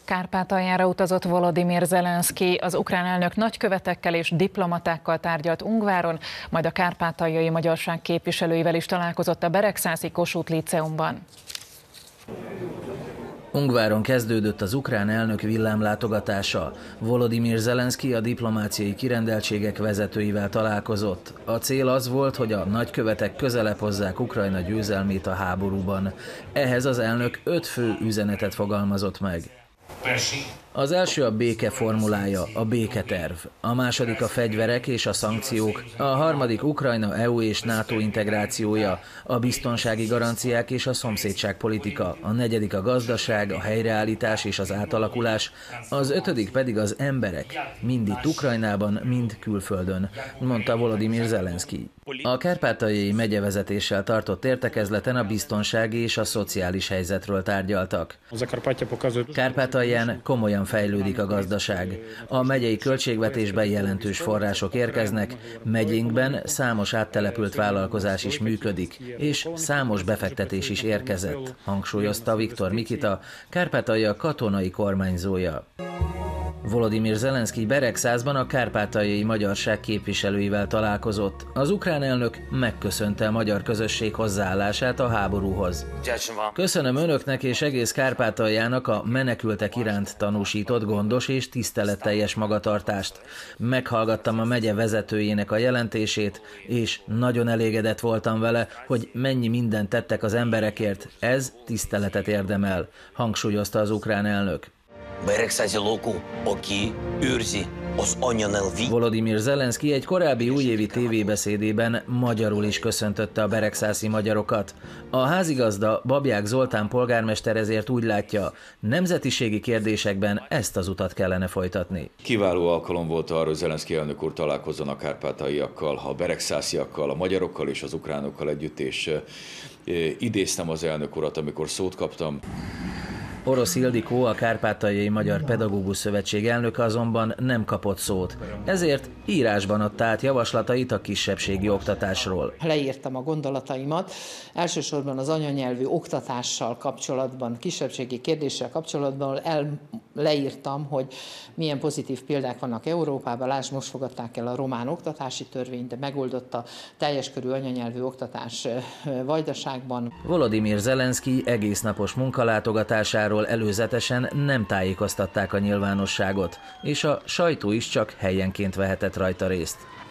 Kárpátaljára utazott Volodymyr Zelenszky, az ukrán elnök nagykövetekkel és diplomatákkal tárgyalt Ungváron, majd a kárpátaljai magyarság képviselőivel is találkozott a Beregszászi Kossuth Líceumban. Ungváron kezdődött az ukrán elnök villámlátogatása. Volodymyr Zelenszky a diplomáciai kirendeltségek vezetőivel találkozott. A cél az volt, hogy a nagykövetek közelebb hozzák Ukrajna győzelmét a háborúban. Ehhez az elnök 5 fő üzenetet fogalmazott meg. Az első a béke formulája, a béketerv. A második a fegyverek és a szankciók. A harmadik Ukrajna EU és NATO integrációja, a biztonsági garanciák és a szomszédságpolitika. A negyedik a gazdaság, a helyreállítás és az átalakulás. Az ötödik pedig az emberek, mind itt Ukrajnában, mind külföldön, mondta Volodymyr Zelenszky. A kárpátaljai megyevezetéssel tartott értekezleten a biztonsági és a szociális helyzetről tárgyaltak. Kárpátalján komolyan fejlődik a gazdaság. A megyei költségvetésben jelentős források érkeznek, megyénkben számos áttelepült vállalkozás is működik, és számos befektetés is érkezett, hangsúlyozta Viktor Mikita, Kárpátalja katonai kormányzója. Volodymyr Zelenszky Beregszászban a kárpátaljai magyarság képviselőivel találkozott. Az ukrán elnök megköszönte a magyar közösség hozzáállását a háborúhoz. Köszönöm önöknek és egész Kárpátaljának a menekültek iránt tanúsított gondos és tiszteletteljes magatartást. Meghallgattam a megye vezetőjének a jelentését, és nagyon elégedett voltam vele, hogy mennyi mindent tettek az emberekért. Ez tiszteletet érdemel, hangsúlyozta az ukrán elnök. Volodymyr Zelenszky egy korábbi újévi tévébeszédében magyarul is köszöntötte a beregszászi magyarokat. A házigazda, Babják Zoltán polgármester ezért úgy látja, nemzetiségi kérdésekben ezt az utat kellene folytatni. Kiváló alkalom volt arra, hogy Zelenszky elnök úr találkozzon a kárpátaljaiakkal, a beregszásziakkal, a magyarokkal és az ukránokkal együtt, és idéztem az elnök urat, amikor szót kaptam. Orosz Ildikó, a Kárpátaljai Magyar Pedagógus Szövetség elnöke azonban nem kapott szót, ezért írásban adta át javaslatait a kisebbségi oktatásról. Leírtam a gondolataimat, elsősorban az anyanyelvű oktatással kapcsolatban, kisebbségi kérdéssel kapcsolatban leírtam, hogy milyen pozitív példák vannak Európában. Lásd, most fogadták el a román oktatási törvényt, de megoldott a teljes körű anyanyelvű oktatás Vajdaságban. Volodymyr Zelenszky egésznapos munkalátogatásáról előzetesen nem tájékoztatták a nyilvánosságot, és a sajtó is csak helyenként vehetett rajta részt.